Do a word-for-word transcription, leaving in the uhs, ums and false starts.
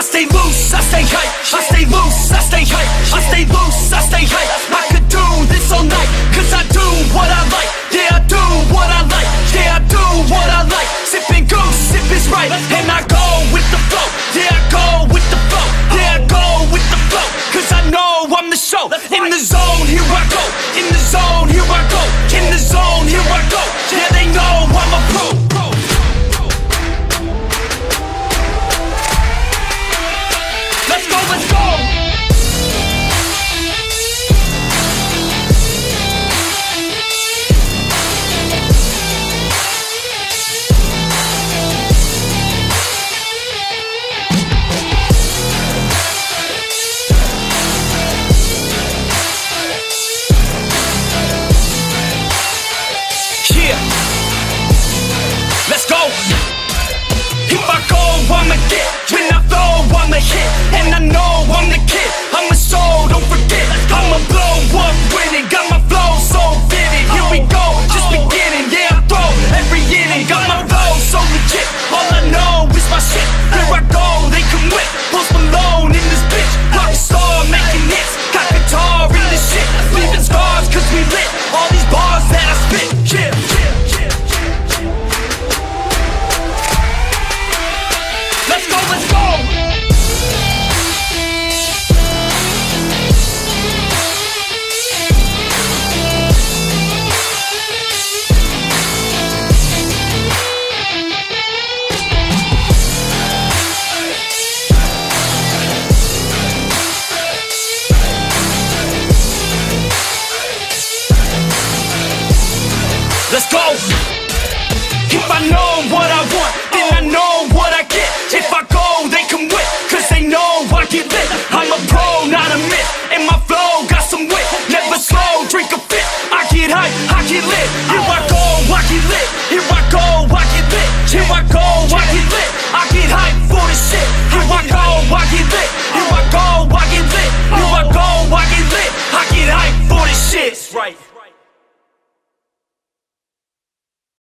stay loose, I stay hype. I stay loose, I stay hype. I stay loose, I stay hype. I could do this all night, cause I do what I like. Yeah, I do what I like. Yeah, I do what I like. Sipping goose, sip is right. And I go with the flow. Yeah, I go with the flow. Yeah, I go with the flow. Cause I know I'm the show. In the zone, here I go. In the zone, here I go. In the zone, here I go. Yeah, they know I'm a pro. Let's go, let's go. Yeah. Let's go. If I go, I'ma get. When I flow, I'ma hit. And I know I'm the kid. I'm a soul, don't forget. I'ma blow up winning. Got my flow so vivid. Here we go, just beginning. Yeah, I throw every inning. Got my flow so legit. All I know is my shit. Here I go, they come with. Post Malone in this bitch. Rockstar making hits. Got guitar in this shit. Leaving scars cause we lit. All these bars that I spit. Yeah. Let's go, let's go. Let's go. If I know what I want, then I know what I get. If I go, they come with, cause they know I get lit. I'm a pro, not a myth, and my flow got some wit. Never slow, drink a fit. I get hype, I get lit. Here I go, I get lit. Here I go, I get lit. Here I go, I get lit. I get hype for the shit. Here I go, I get lit. Here I go, I get lit. Here I go, I get lit. I get hype for the shit. Right.